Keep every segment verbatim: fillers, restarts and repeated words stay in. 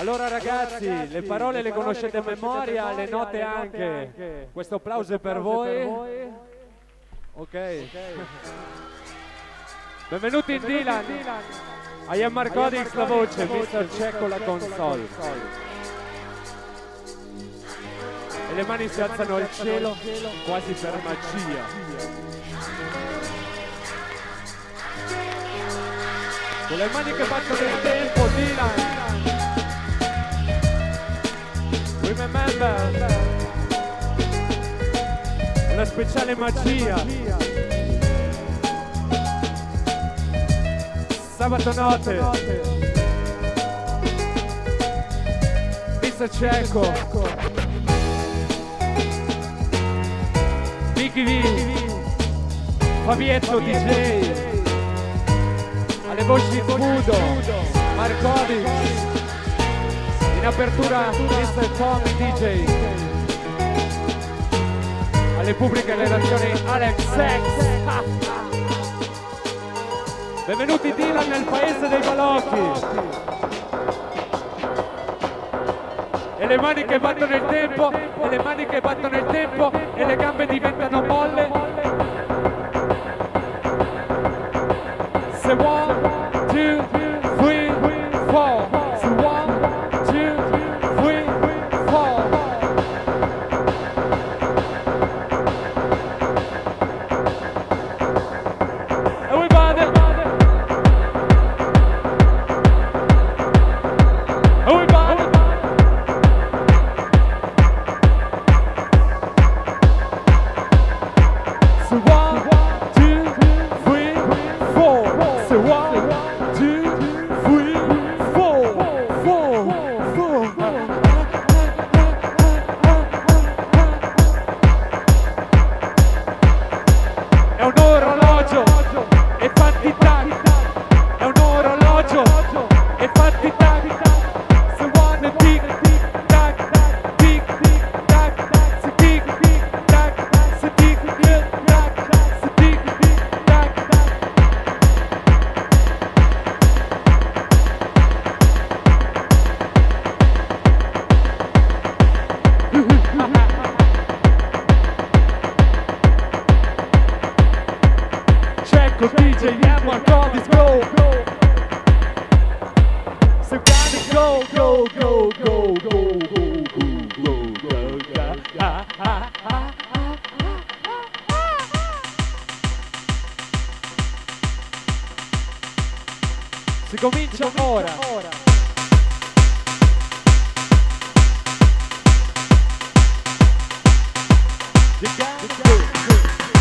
Allora ragazzi, allora, ragazzi le parole le, le conoscete a memoria, le note anche. anche. Questo applauso è per voi. Per voi. Ok. okay. Benvenuti in Dylan. Dylan. I am Marcodix la voce, mister Cecco la console. E le mani si alzano al cielo, quasi per magia. Con le mani che battono il tempo, Dylan. Remember. Una speciale magia. Sabato notte. mister Cecco. Vicky V. Fabietto D J. Alle voci Budo, Marcodix, in apertura mister Tommy D J, alle pubbliche relazioni Alex Sex. Benvenuti Dylan nel paese dei balocchi. E le mani che battono il tempo, e le mani che battono il tempo, e le gambe diventano molle. Se one, two, three, four. Se one, two, three, four. Everybody. Everybody. Se one, two, three, four. So one, two, three, four, four, four. È un orologio e fatti tac. È un orologio e fatti tac. So one tic tac, tic tac, so tic tac, so tic tac, so tic tac. Cecco D J, yeah, Marcodix, go, go. So gotta go, go, go, go, go, go, go, go, go, go, ha, ha, ha, ha, ha. Si comincia ora. You gotta go, go.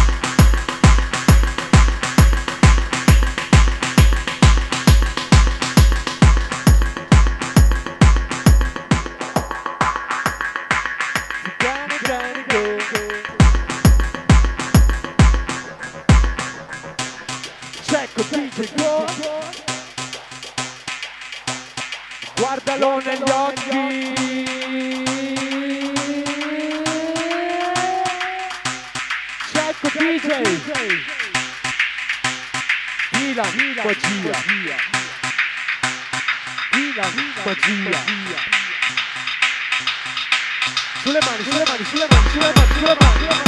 Cecco D J, go. Guardalo negli occhi. Cecco D J. Dylan, magia. Dylan, magia. Sulle mani, sulle mani, sulle mani, sulle mani, sulle mani.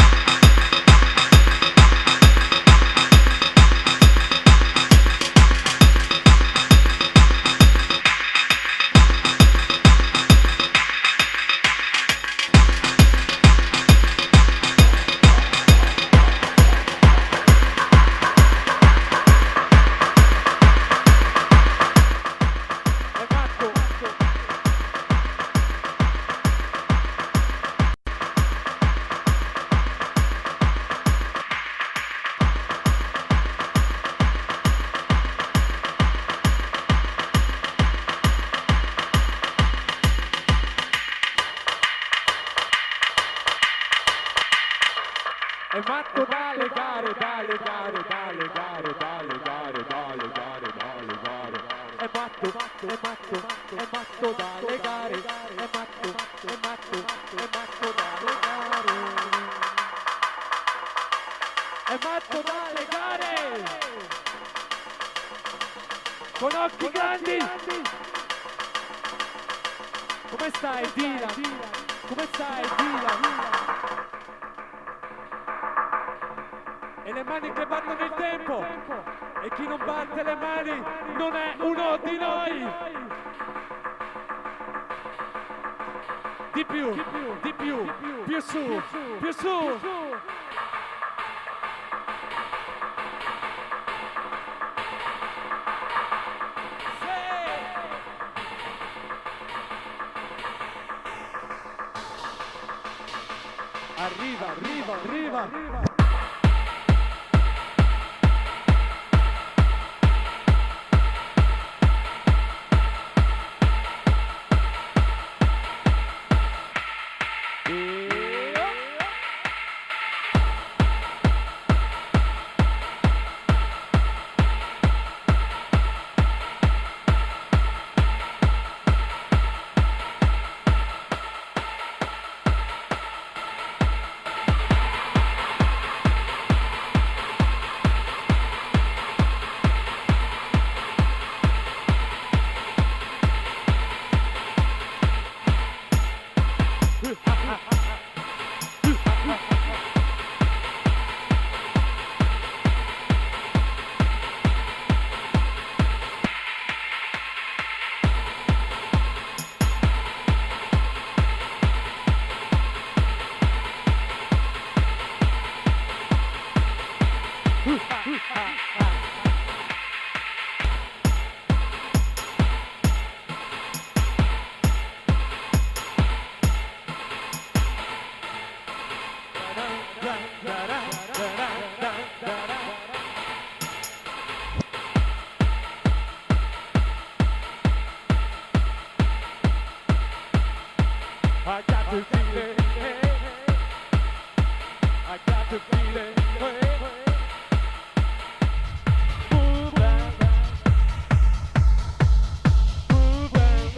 È matto da legare, da legare, da legare, da legare, da legare, da legare. È matto, è matto, è matto da legare. È matto, è matto, è matto da legare. È matto da legare. Con occhi grandi. Come stai, Dylan? Come stai, Dylan? E le mani che battono il tempo. E chi non batte le mani non è uno di noi. Di più, di più, più su, più su. Arriva, arriva, arriva, arriva. I got to feel it. I got to feel it. Move back, move back,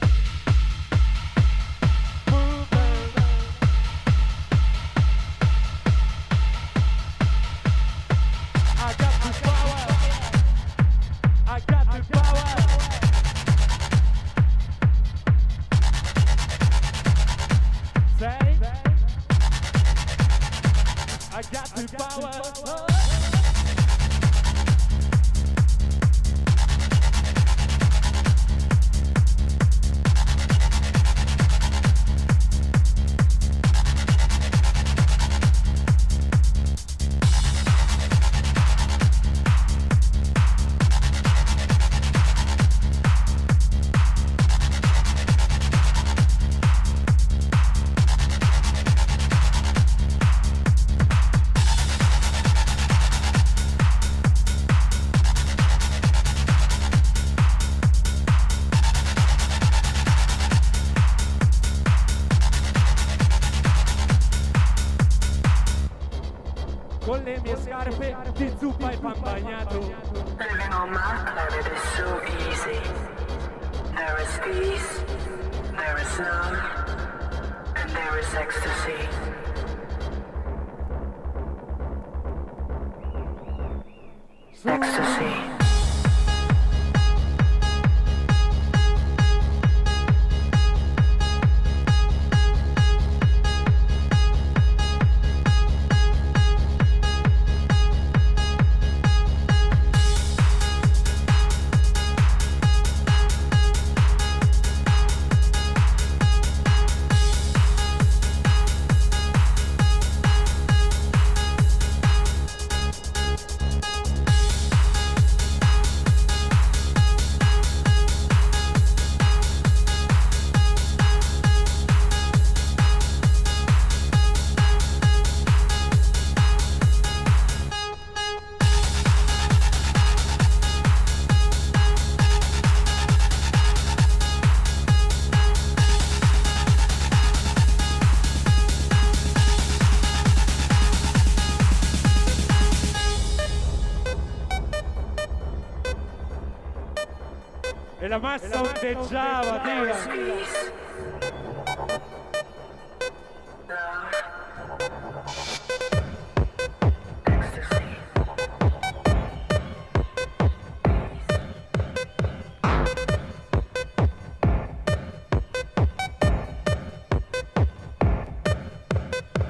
move back. I got the power. I got the power. Say, I got the power. Con le mie scarpe di zuppa e pan bagnato. Living on my planet is so easy. There is peace, there is love, and there is ecstasy. Ecstasy. E la massa ondeggiava, Dylan.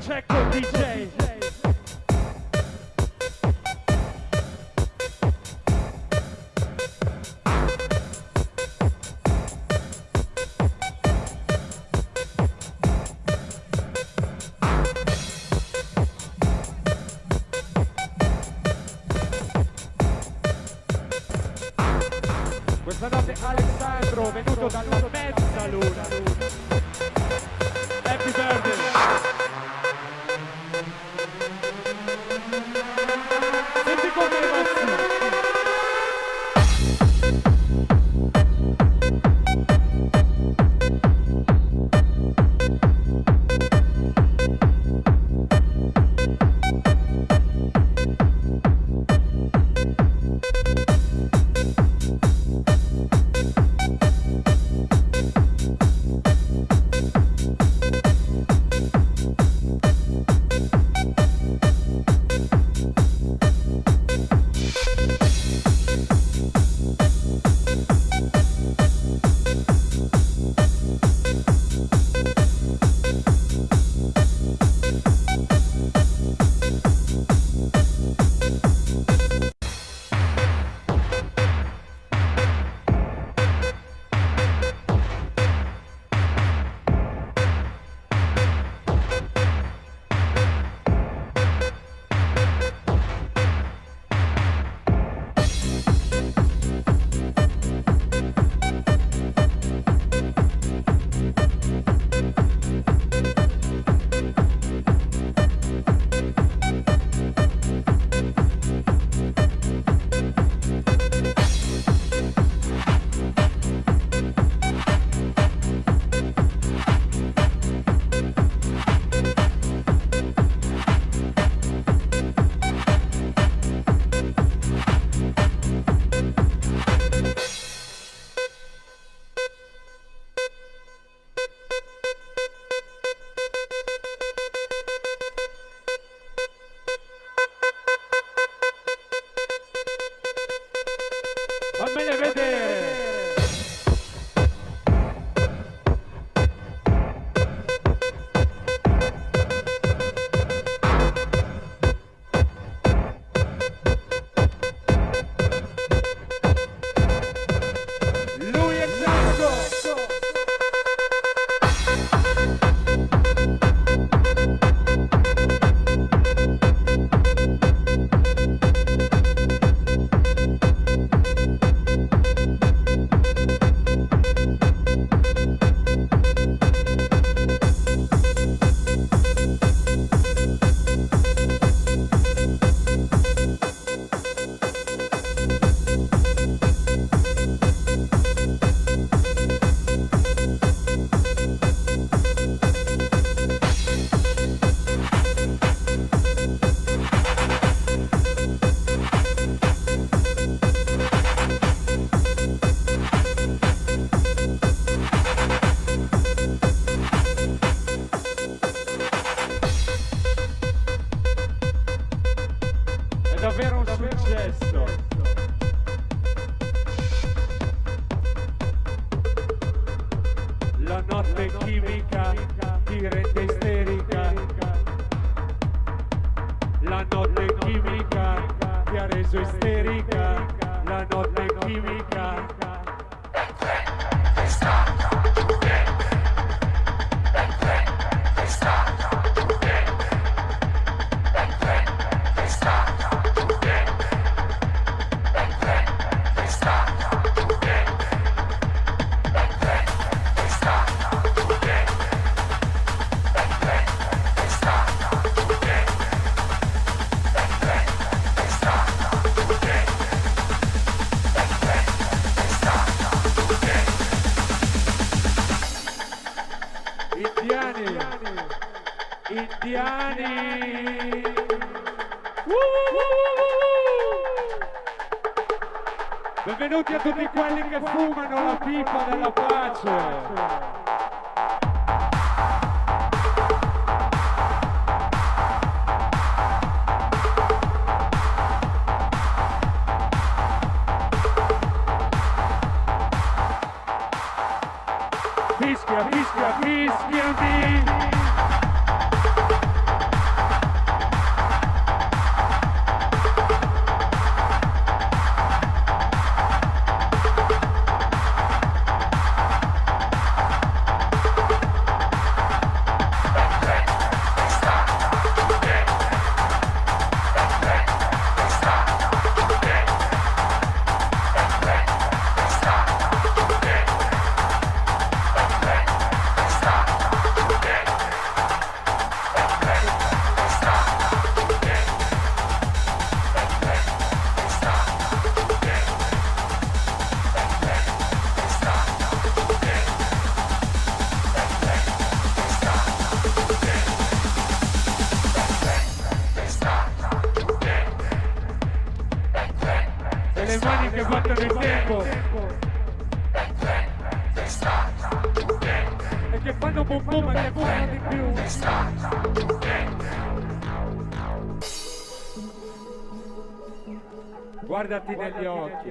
Checo D J. Questa notte Alessandro, venuto dalla mezzaluna. Happy birthday! Senti come fammene vedere! Lui è Giacomo! È davvero un successo. La notte chimica ti rende isterica. La notte chimica ti ha reso isterica. La notte chimica. Indiani, indiani, uh, uh, uh, uh. Benvenuti a tutti quelli che fumano la pipa della pace. Fischia, fischia, fischiami. battono il tempo e che fanno boom boom ma che fanno di più. Guardati negli occhi.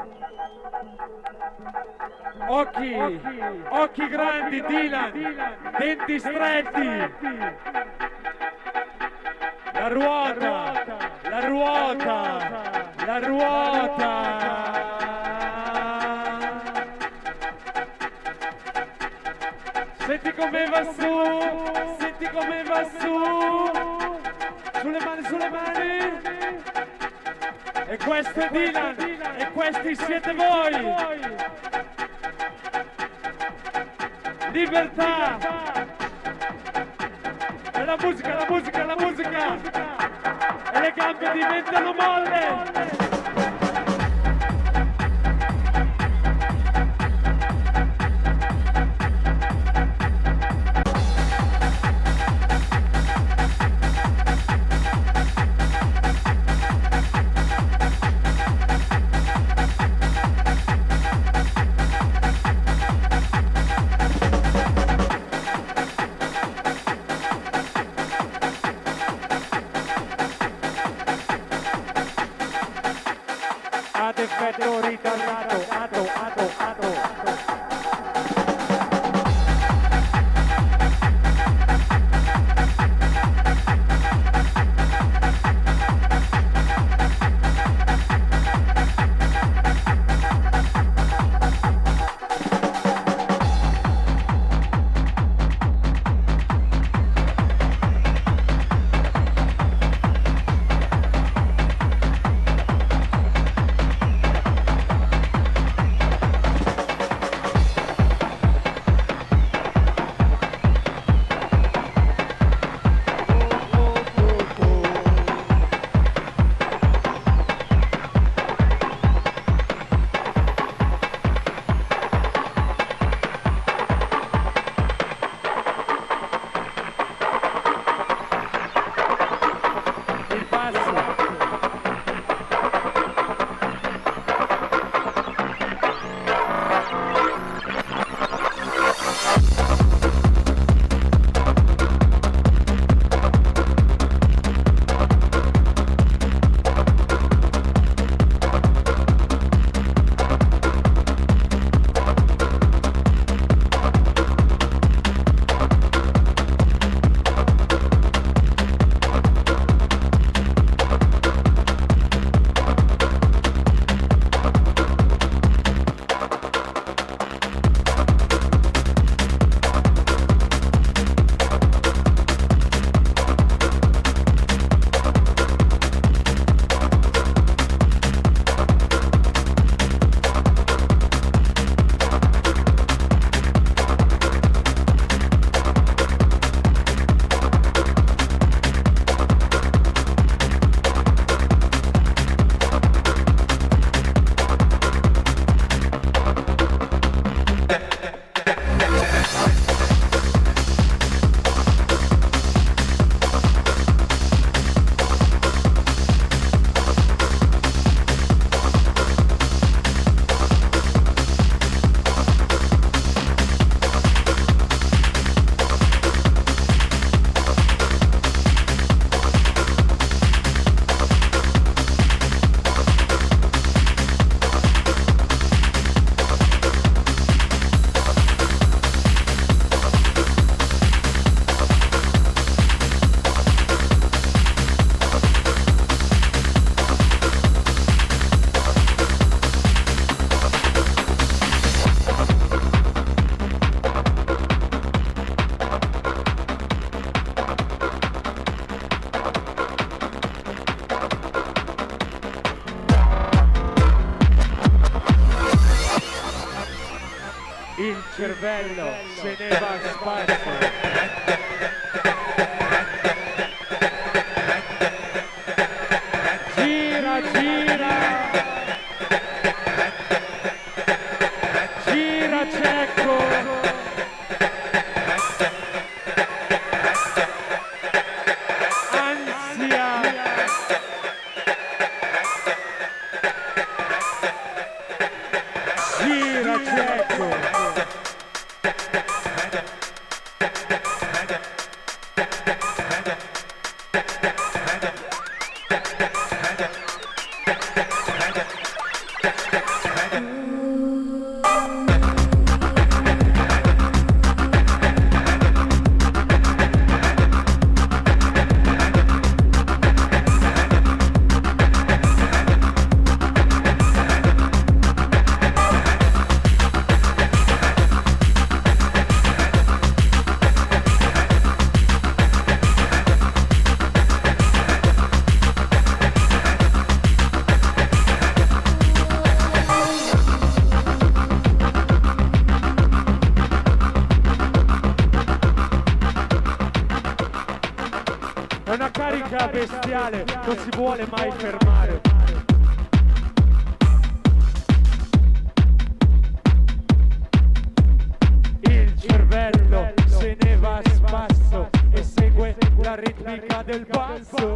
Occhi, occhi grandi, Dylan, denti stretti. La ruota, la ruota, la ruota. Senti come va su, senti come va su. Sulle mani, sulle mani. E questo è Dylan, e questi siete voi. Libertà. E la musica, la musica, la musica. E le gambe diventano molle. Ad effetto ritornato, ato, ato, ato. Il cervello se ne va a spazio. Gira, gira. Gira, Cecco. Ansia. È una carica bestiale, non si vuole mai fermare. Il cervello se ne va a spasso e segue la ritmica del basso.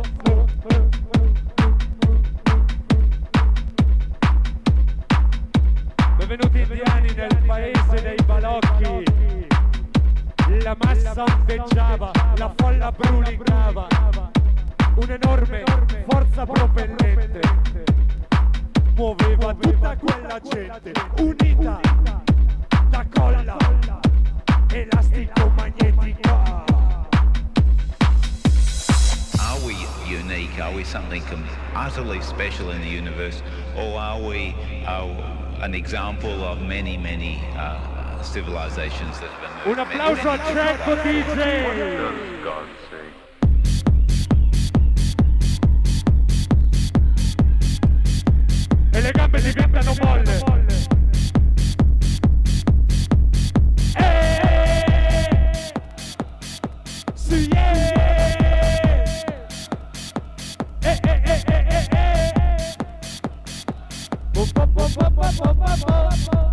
Benvenuti indiani nel paese dei balocchi. La massa ondeggiava, la folla brulicava, un'enorme forza propellente muoveva tutta quella gente, unita da colla elastico magnetica. Are we unique? Are we something utterly special in the universe? Or are we uh, an example of many, many uh, civilizations that have emerged? Un applauso a Cecco D J! E le gambe diventano molle. Eeeh! Sì, yeah! Eh, eh, eh, eh, eh, eh! Bo, bo, bo, bo, bo, bo, bo, bo.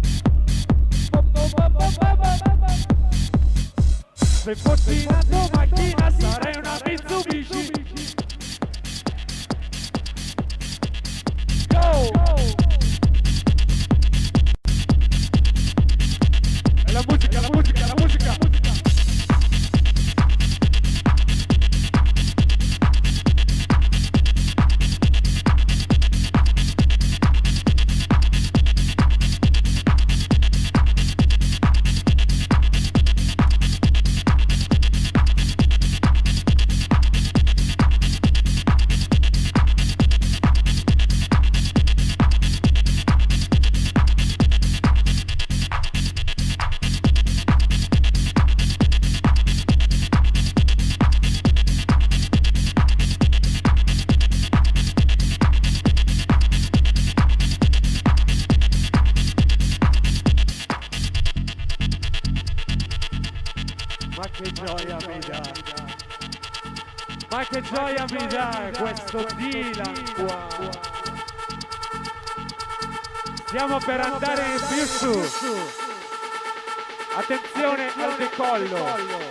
Se fossi la tua macchina sarei una Mitsubishi. Go! E la musica, la musica, la musica. Ma che gioia mi dà, ma che gioia mi dà questo Dylan qua. Stiamo per andare più su. Attenzione al decollo.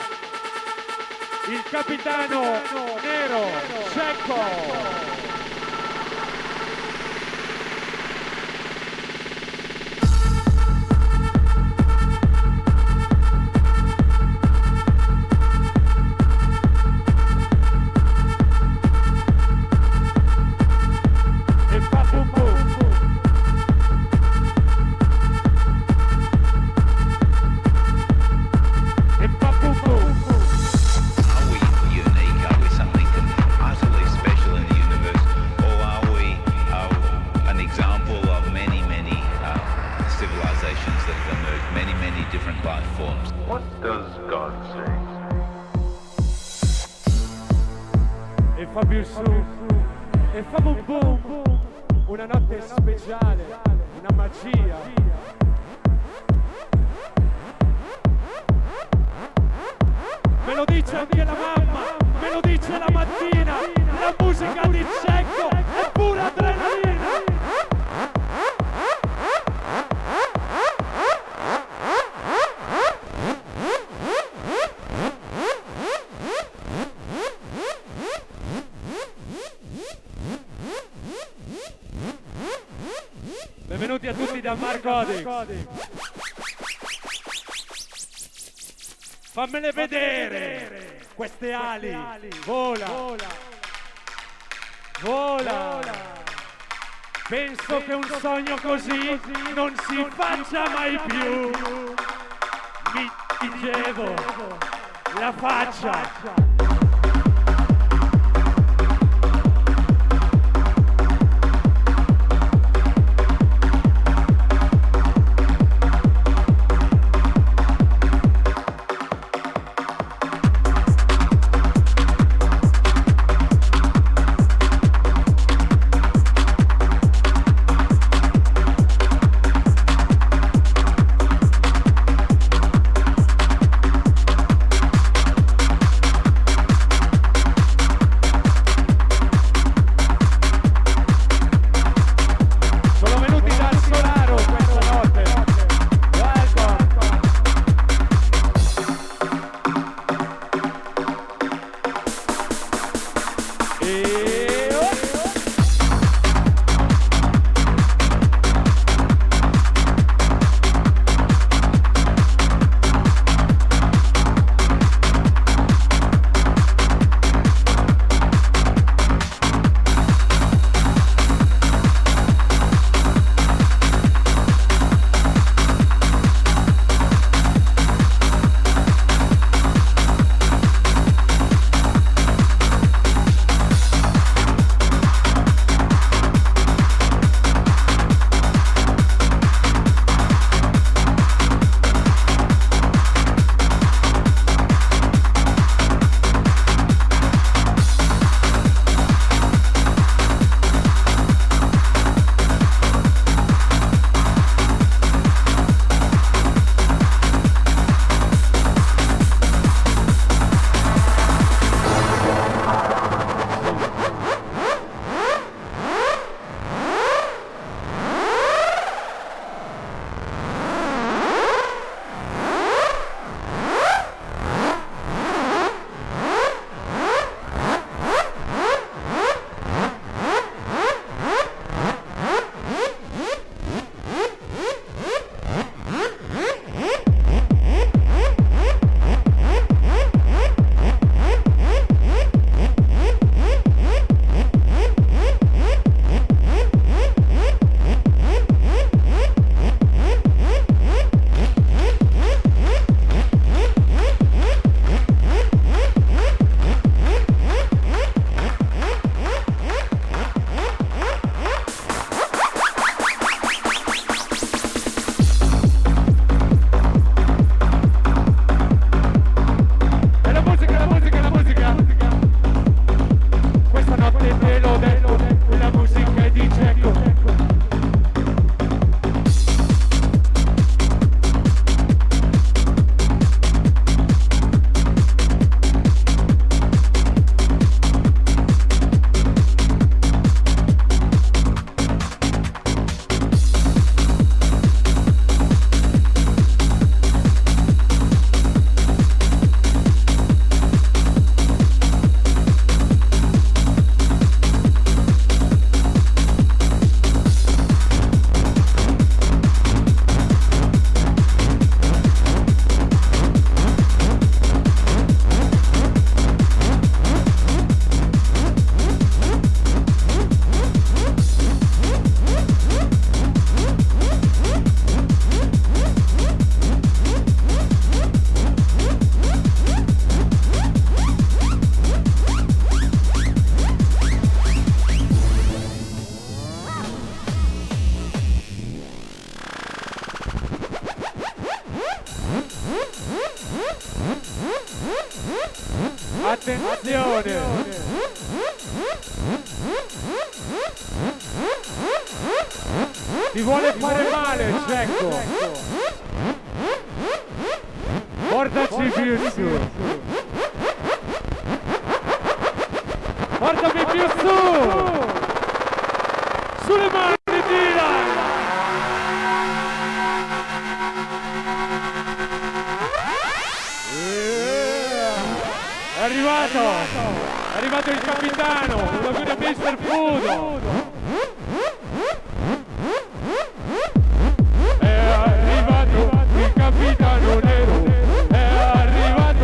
Il capitano nero Cecco. E fa più su, e fa boom boom, una notte speciale, una magia. Me lo dice anche la mamma, me lo dice la mattina, la musica di Cecco è pura adrenalina. Benvenuti a tutti da Marcodix. Fammele vedere queste ali. Vola. Vola. Penso che un sogno così non si faccia mai più. Mi dicevo la faccia. Attenzione! Ti vuole fare male, Cecco! Portaci più su! Portami più su! Sulle mani di Dylan! È arrivato! È arrivato il capitano! Lo guida mister Fudo! È arrivato il capitano nero! È arrivato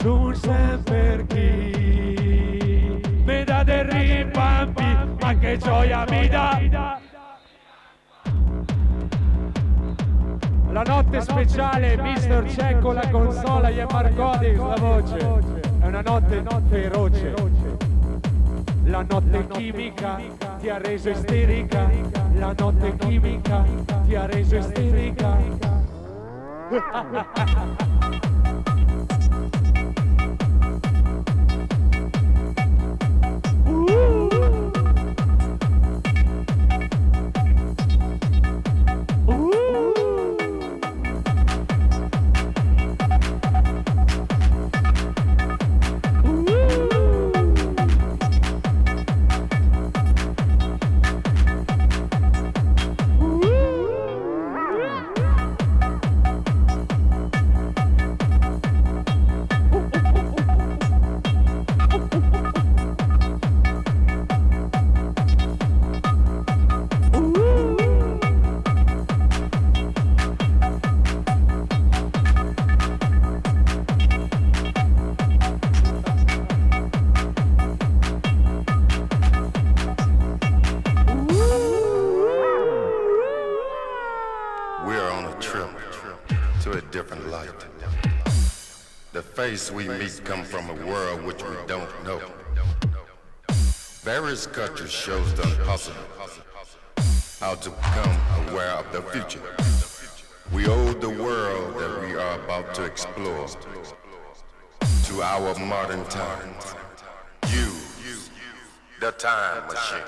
non sempre chi mi dà dei ripampi, ma che gioia mi dà. La notte speciale, mister Cecco la consola, e Marcodi la voce. È una notte feroce. La notte chimica ti ha reso isterica. La notte chimica ti ha reso isterica. We meet come from a world which we don't know. Various cultures shows the impossible, how to become aware of the future. We owe the world that we are about to explore to our modern times. You, the time machine.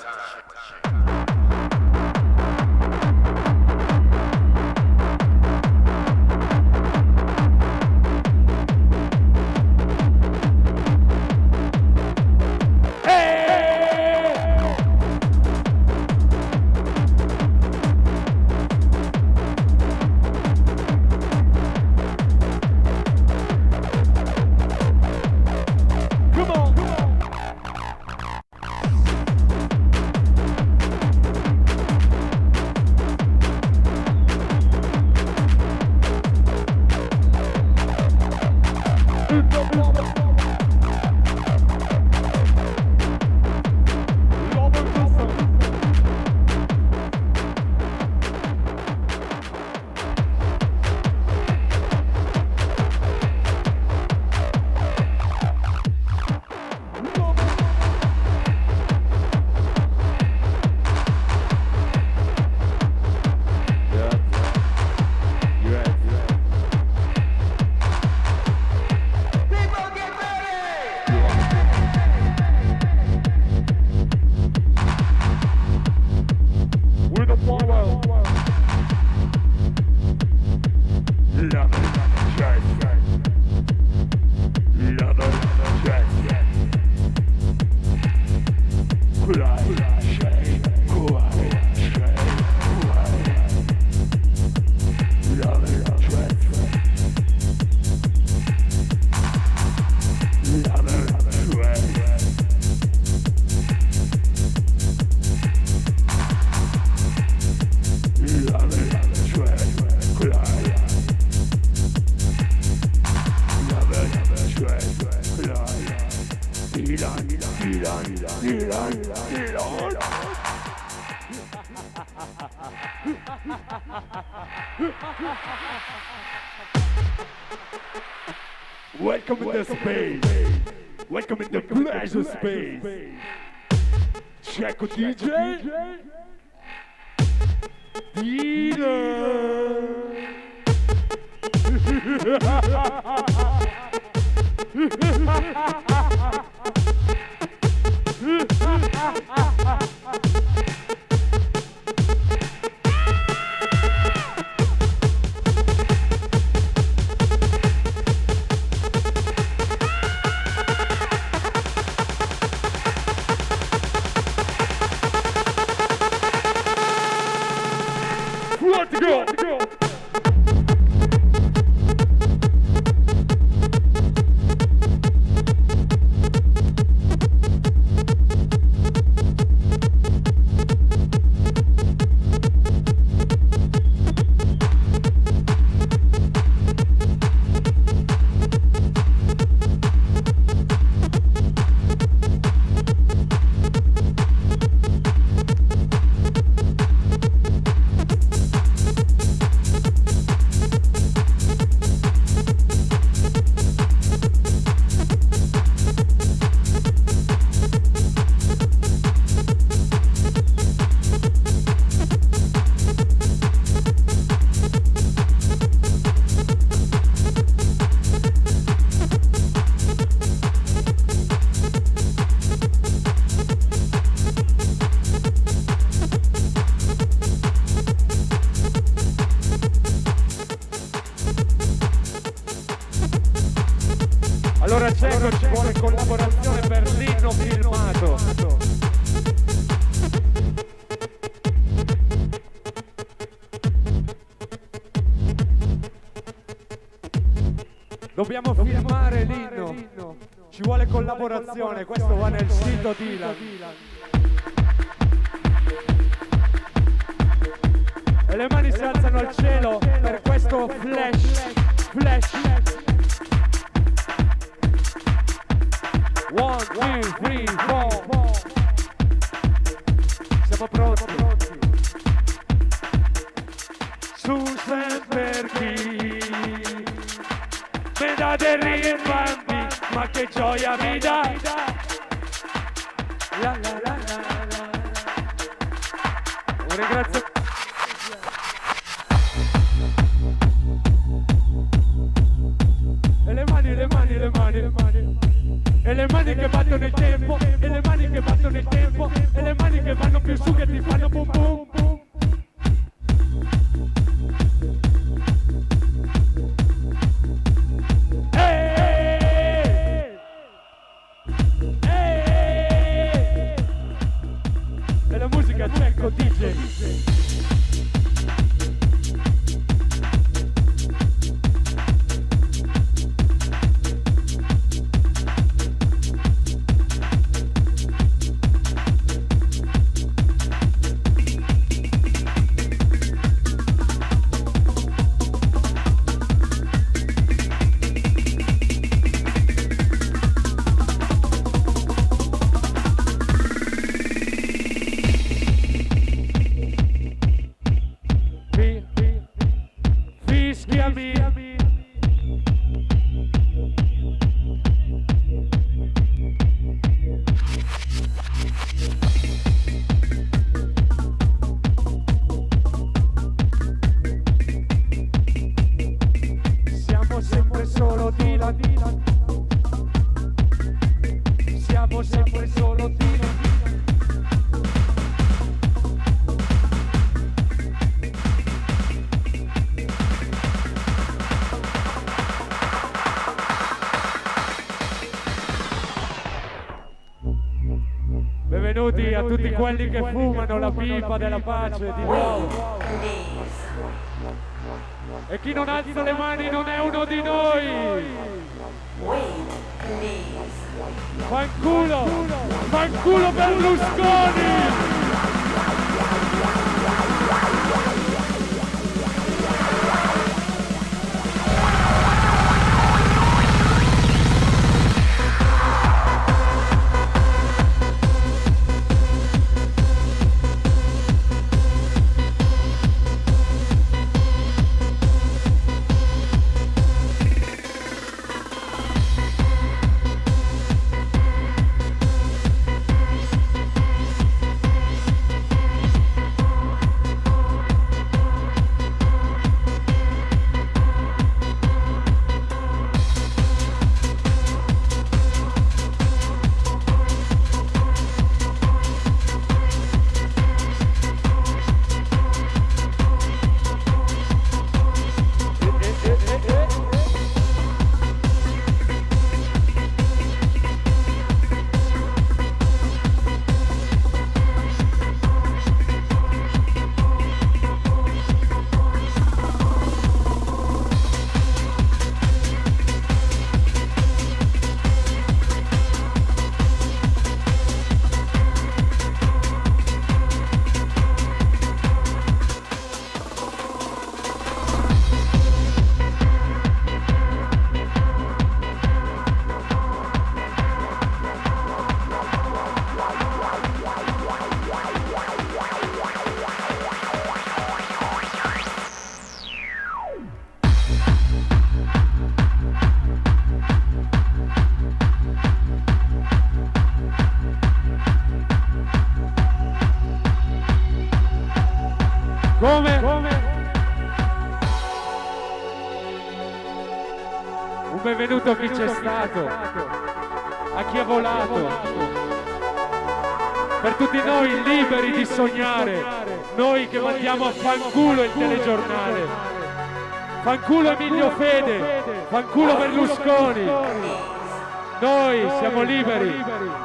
Welcome in the space. Welcome in the pleasure space. Cecco D J. Dealer. Let's go! Let's go! Dobbiamo filmare l'inno. Ci vuole collaborazione, questo va nel sito Dylan. E le mani si alzano al cielo per questo flash, flash. One, two, three, four. Siamo pronti. Su sempre chi mi dà dei rimandi, ma che gioia mi dà. La la la la la. Un ringraziamento. E le mani, le mani, le mani, le mani. E le mani che battono il tempo, e le mani che battono il tempo, e le mani che vanno più su che ti fanno boom boom boom. Eeeh! Eeeh! E la musica c'è con D J. Benvenuti a tutti quelli che fumano la pipa della pace di nuovo. E chi non alza le mani non è uno di noi. Fanculo, fanculo Berlusconi. Come? Come? Un benvenuto a chi c'è stato, a chi è volato, per tutti noi liberi di sognare, noi che mandiamo a fanculo il telegiornale, fanculo Emilio Fede, fanculo Berlusconi, noi siamo liberi.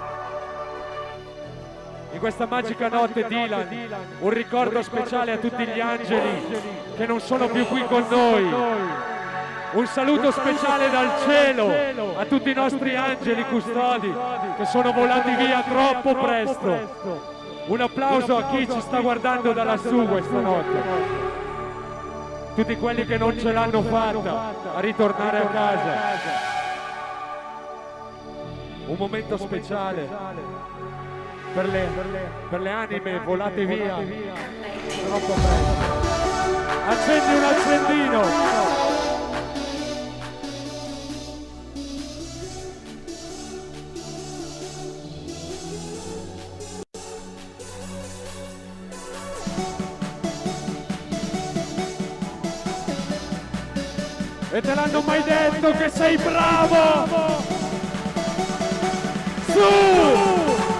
In questa magica notte Dylan, un ricordo speciale a tutti gli angeli che non sono più qui con noi. Un saluto speciale dal cielo a tutti i nostri angeli custodi che sono volati via troppo presto. Un applauso a chi ci sta guardando da lassù questa notte. Tutti quelli che non ce l'hanno fatta a ritornare a casa. Un momento speciale per le, per le anime volate via troppo presto. Accendi un accendino. E te l'hanno mai detto che sei bravo? Su!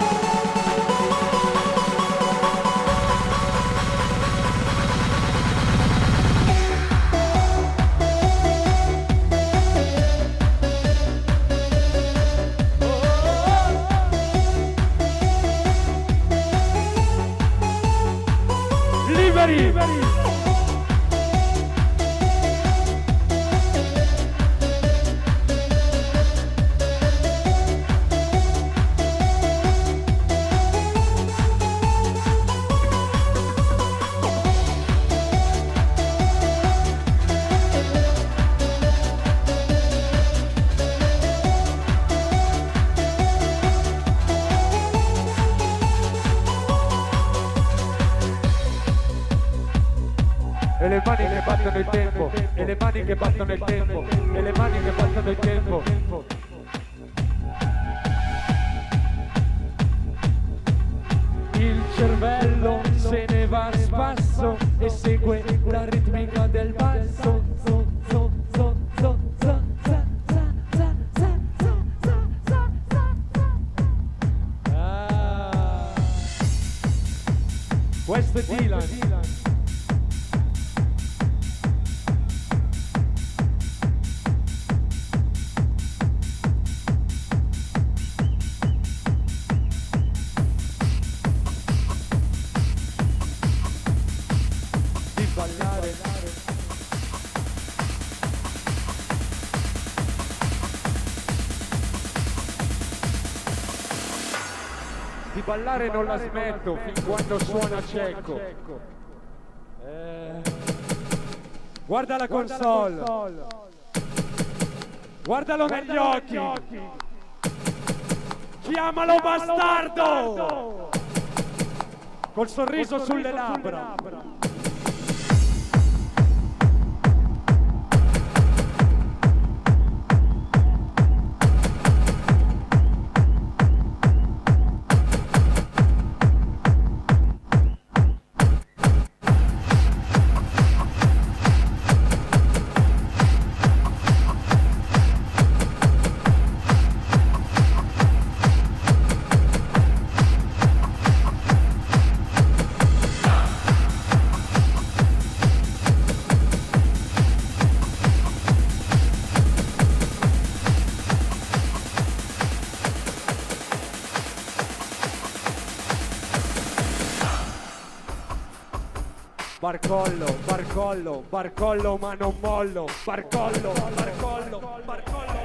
Liberi! E le mani che battono il tempo, e le mani che battono il tempo, e le mani che battono il tempo. Il cervello se ne va a spasso e segue la ritmica del basso. So, so, so, so, so, so, so, so, so, so, so. Ah. Questo è Dylan. Di ballare non la smetto fin quando suona cieco. Eh. Guarda la console. Guardalo negli occhi. Chiamalo bastardo. Col sorriso sulle labbra. Barcollo, barcollo, barcollo ma non mollo. Barcollo, barcollo, barcollo ma non mollo.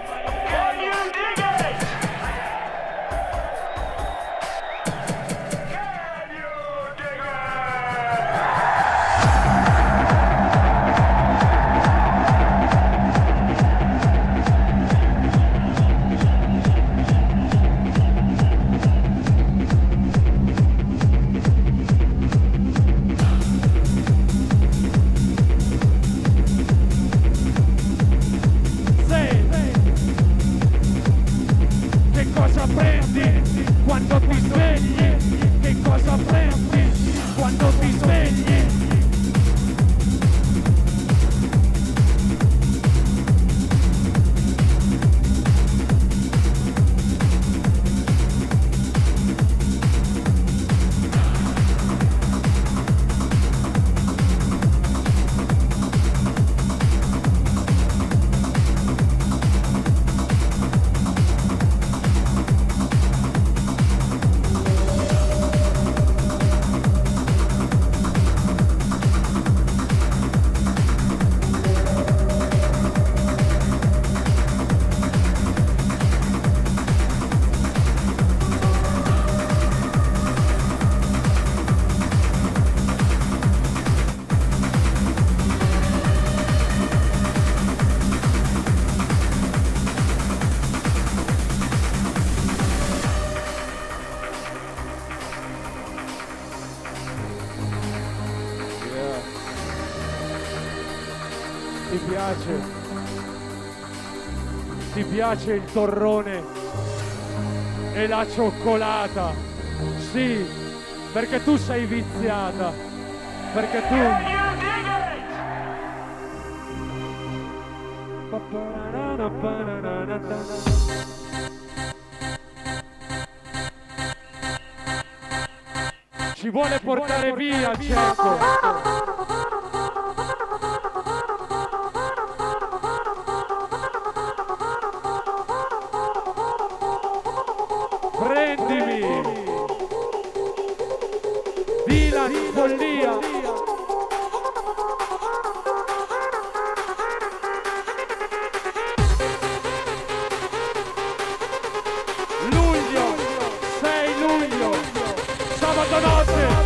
Ti piace? Ti piace il torrone e la cioccolata? Sì, perché tu sei viziata, perché tu... Ci vuole portare via, certo. Prendimi! Dylan, follia! Luglio, sei luglio, sabato notte!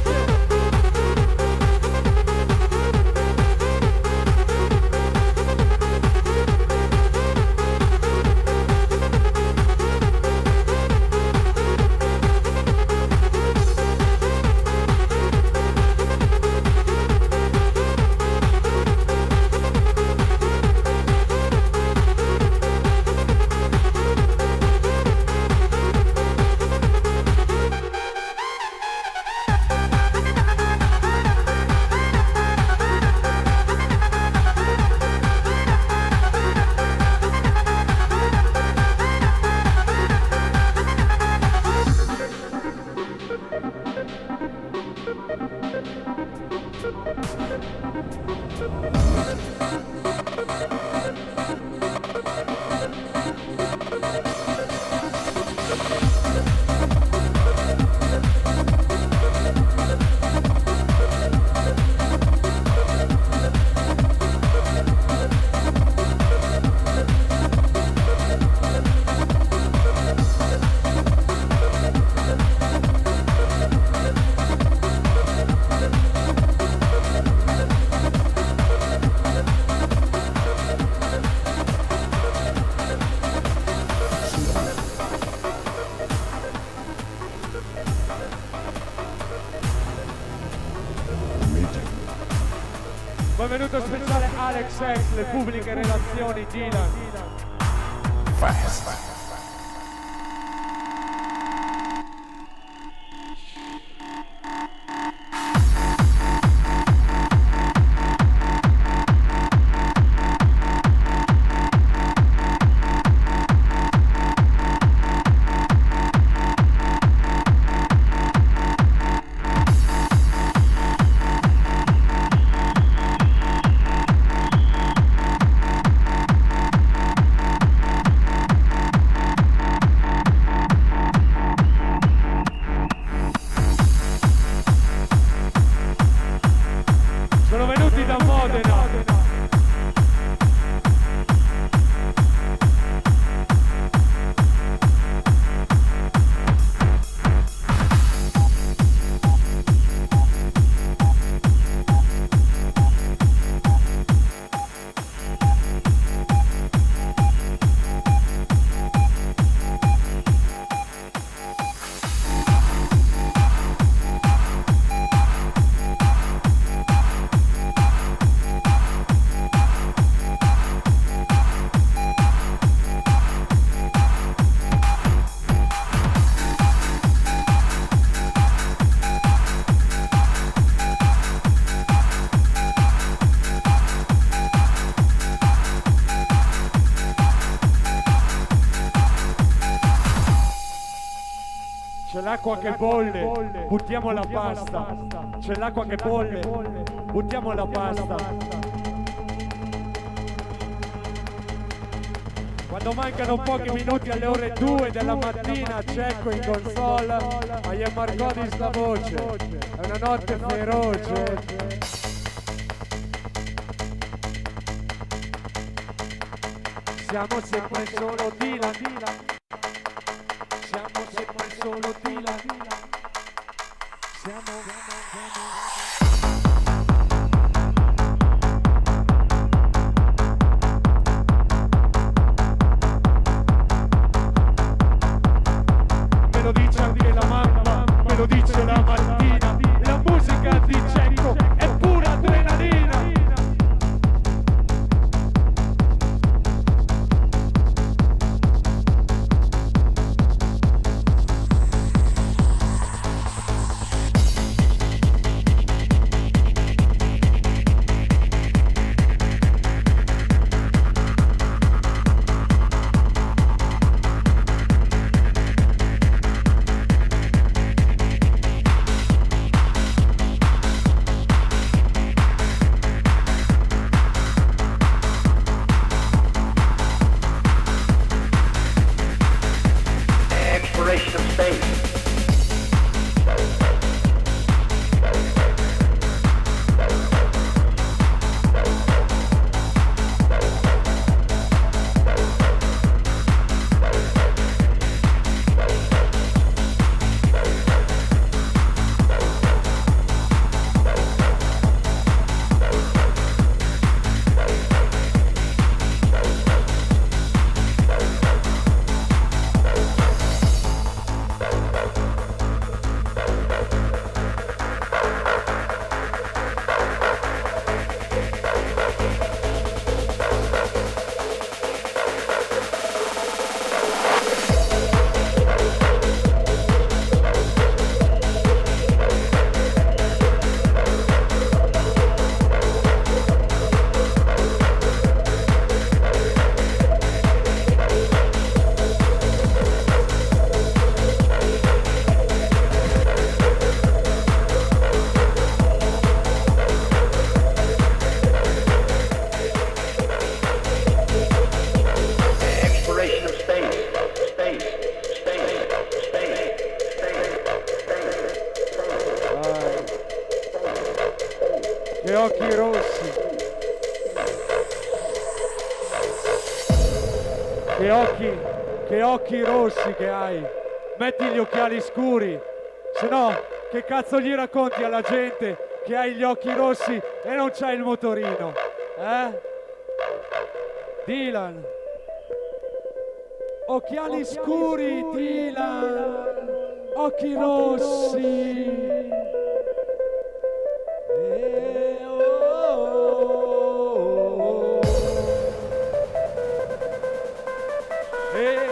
Benvenuto speciale Alex X, le pubbliche relazioni Dylan. Fast. C'è l'acqua che bolle, buttiamo la pasta. C'è l'acqua che bolle, buttiamo la pasta. Quando mancano pochi minuti alle ore due della mattina, Cecco in console, ma gli è Marcodis la voce. È una notte feroce. Siamo sempre solo Dylan, siamo sempre solo Dylan, siamo, siamo, me lo dice anche la mamma, me lo dice la mattina, la musica di Cecco è pura adrenalina. Che occhi rossi. Che occhi, che occhi rossi che hai. Metti gli occhiali scuri, se no che cazzo gli racconti alla gente che hai gli occhi rossi e non c'hai il motorino, eh? Dylan. Occhiali scuri, Dylan. Occhi rossi. Eh, oh, oh, oh. Eh,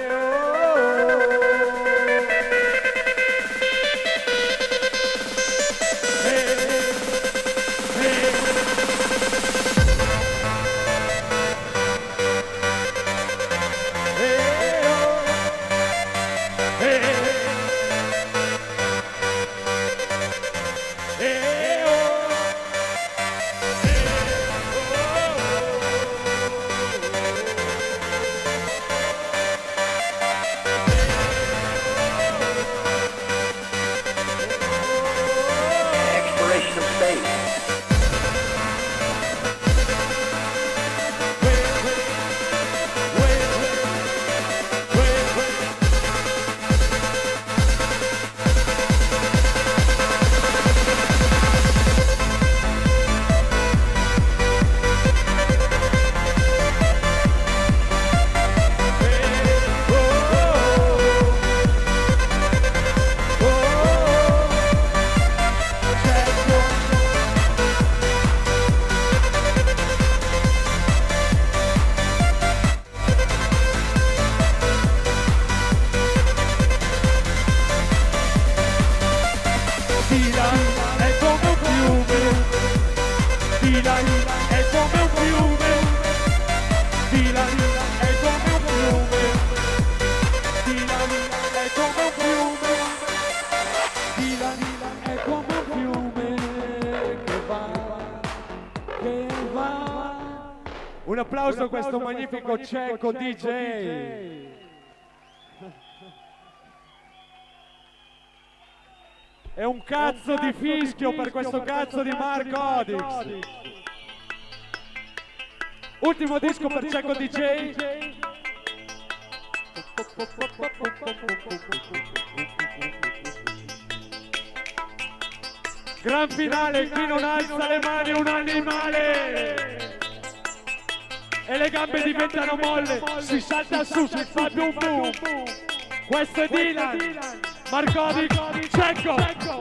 Un applauso a questo magnifico cieco D J. È un cazzo di fischio per questo cazzo di Mark Odix. Ultimo disco per cieco D J. Gran finale, chi non alza le mani è un animale. E le gambe diventano molle, si salta su, si fa boom boom. Questo è Dylan, Markovic, Cecco.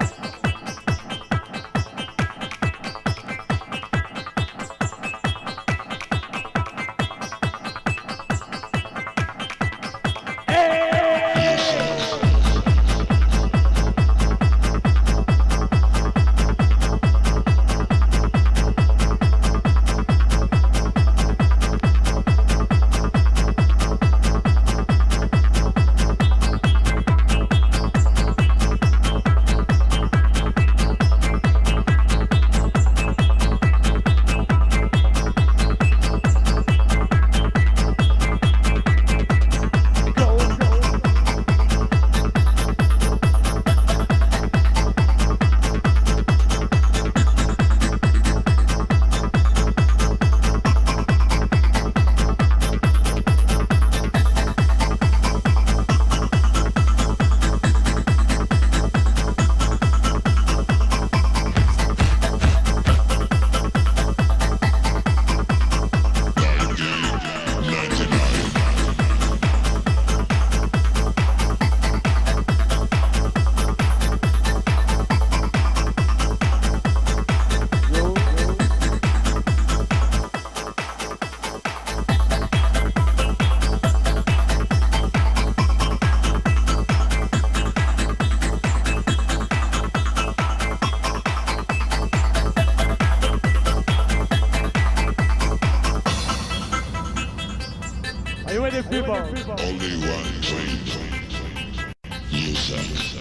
People. Only one train. Yes,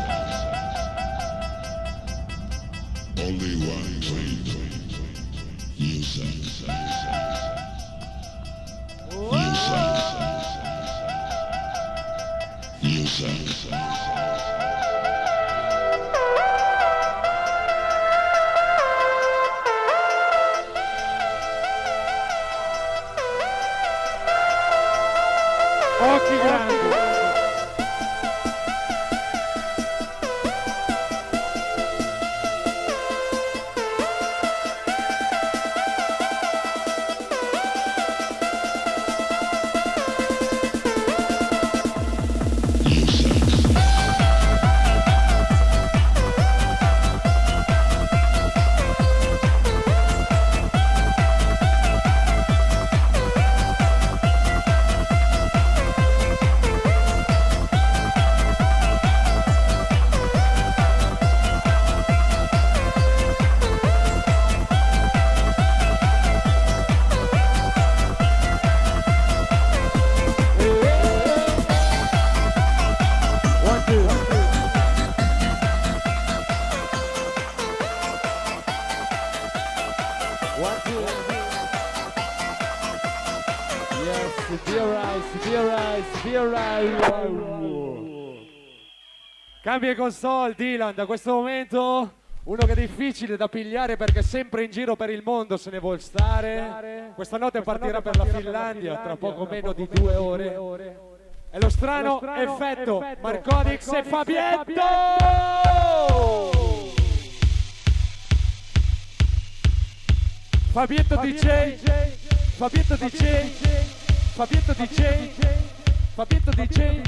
only one train. Yes, yes, yes, yes. Cambia console, Dylan, da questo momento uno che è difficile da pigliare perché sempre in giro per il mondo se ne vuol stare. Questa notte partirà per la Finlandia tra poco meno di due ore. È lo strano effetto Marcodix e Fabietto! Fabietto D J, Fabietto D J, Fabietto D J, Fabietto D J.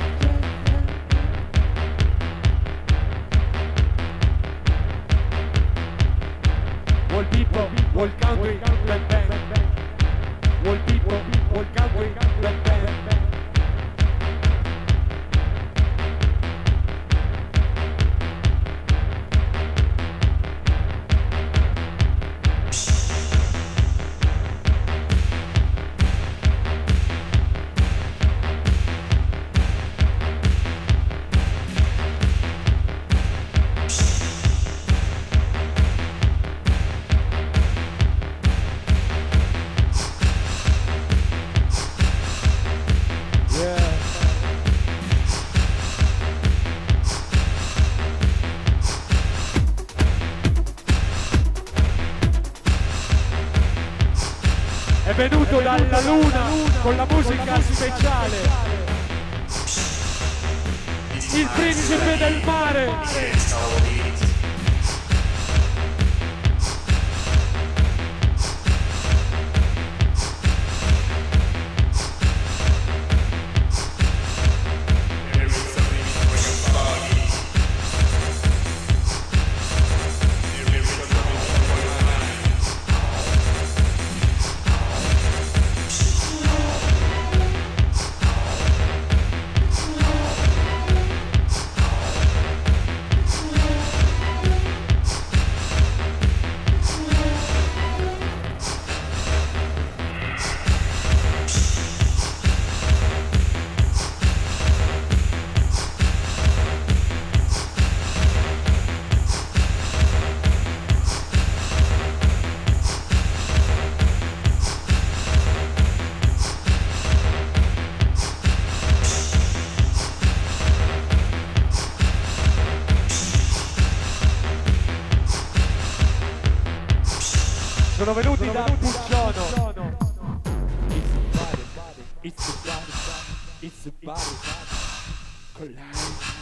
All people, all country, bang bang. All people, all country, bang bang. È venuto dalla luna con la musica speciale, il principe del mare. Sono venuti da Pucciono. It's a body, it's a body, collide.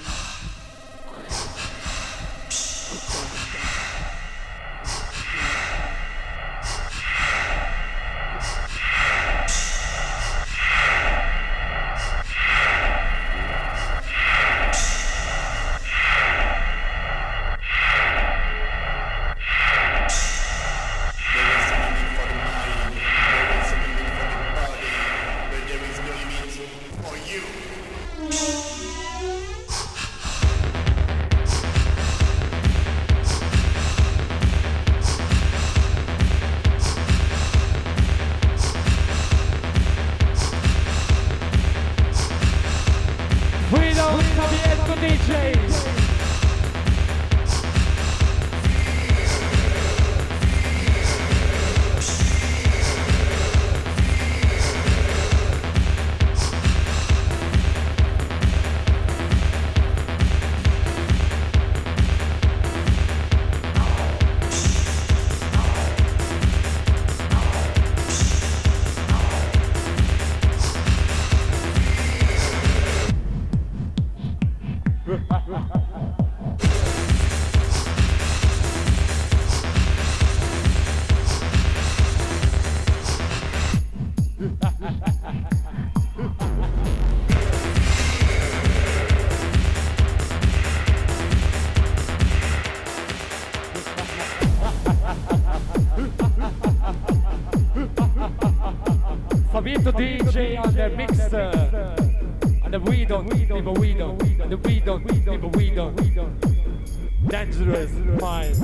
Fabietto D J on the mixer, and the we don't, people we don't, and the we don't, people we don't. Dangerous mind,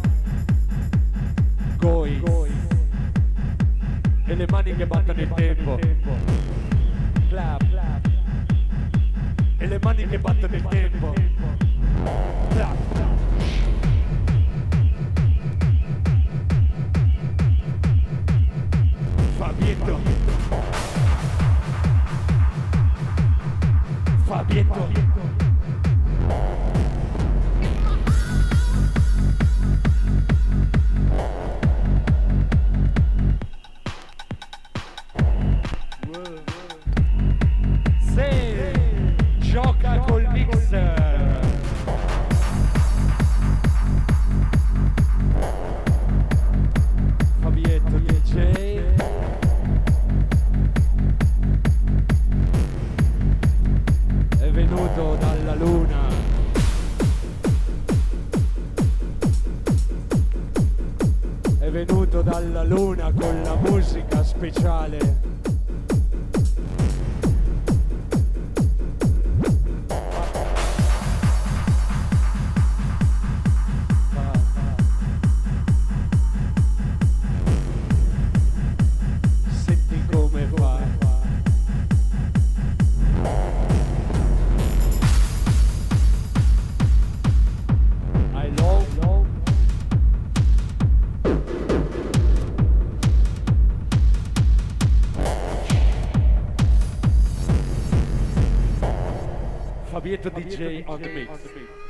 Gois, e le mani che battono il tempo. Clap, e le mani che battono il tempo. Clap. Fabietto. venuto dalla luna con la musica speciale. Senti come fa. I love, love. Fabietto D J on the mix.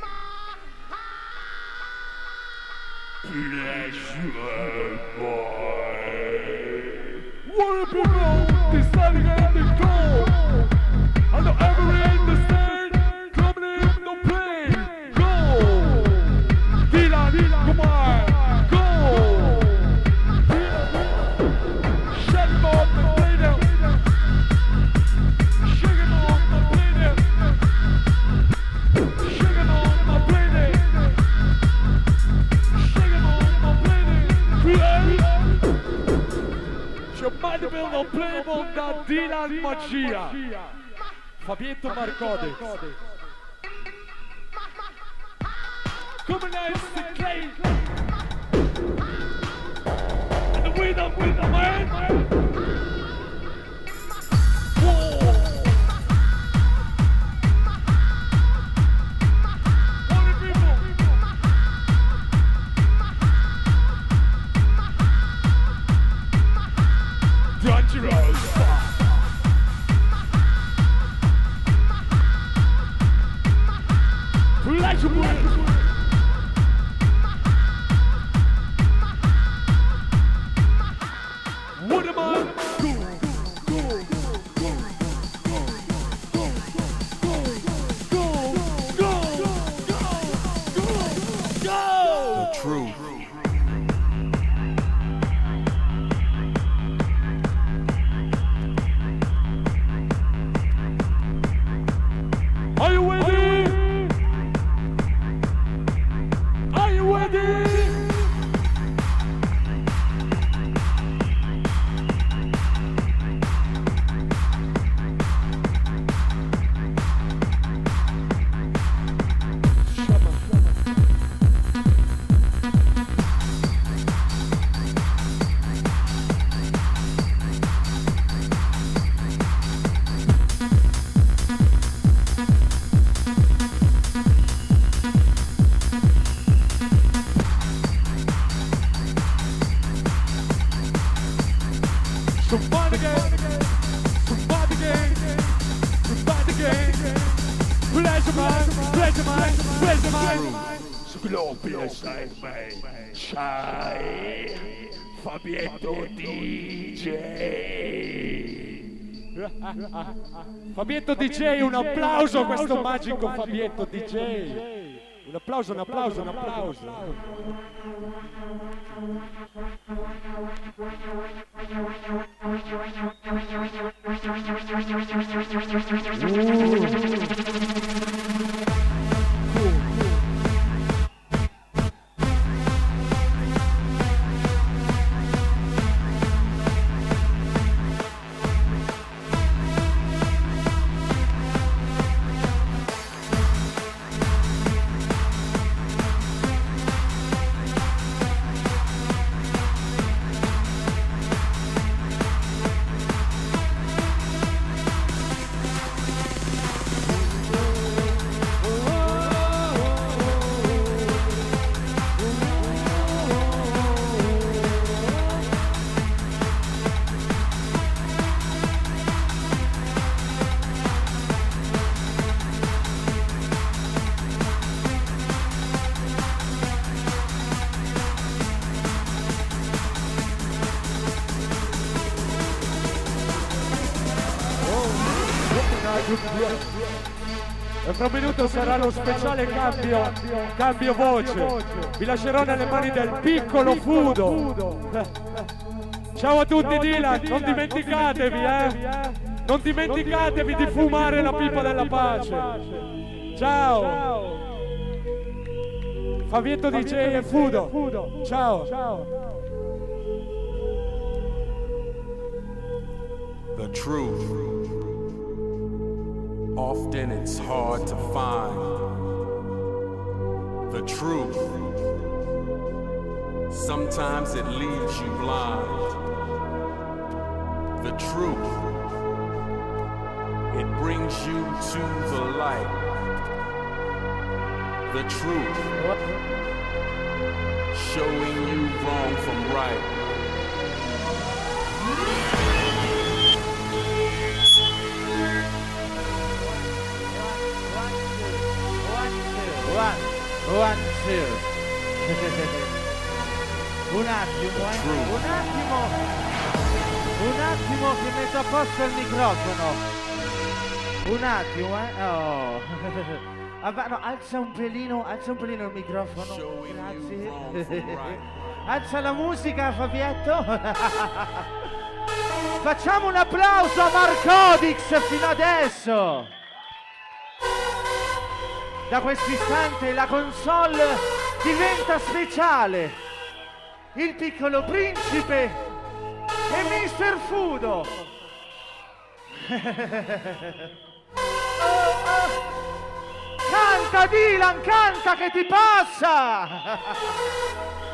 Pleasure boy. What people deciding on the go? I don't ever understand. Coming in the plane. Go. Dylan, Dylan, come on. Go. Shut him up and play them. Shake him on and play them. Shake him on and play them. Shake him on and play them. C'è mai di bello playboy da Dylan Magia. Fabietto Marcodex. Come nice to play. And the winner with the man. Whoa. What are people? Dangerous. Pleasure boy. What am I? Go, go, go, go, go, go, go, go, go, go, go. The truth. Are you ready? Are you ready? Somebody again, somebody again, somebody again. Pleasure man, pleasure man, pleasure man. Su Globio sai mai, sai Fabietto D J. Fabietto D J, un applauso a questo magico Fabietto D J. Un applauso, un applauso, un applauso. E fra un minuto sarà lo speciale cambio, cambio voce. Vi lascerò nelle mani del piccolo Fudo. Ciao a tutti Dylan, non dimenticatevi, eh! Non dimenticatevi di fumare la pipa della pace. Ciao! Fabietto D J e Fudo. Ciao! The truth. Often it's hard to find. The truth. Sometimes it leaves you blind. The truth. It brings you to the light. The truth. Showing you wrong from right. One, one, two. Un attimo, eh. Un attimo. Un attimo che metto a posto il microfono. Un attimo, eh. Oh. Vabbè, no, alza un pelino, alza un pelino il microfono. Grazie. Alza la musica, Fabietto. Facciamo un applauso a Marcodix fino adesso. Da questo istante la console diventa speciale. Il piccolo principe e mister Fudo. Oh, oh. Canta Dylan, canta che ti passa!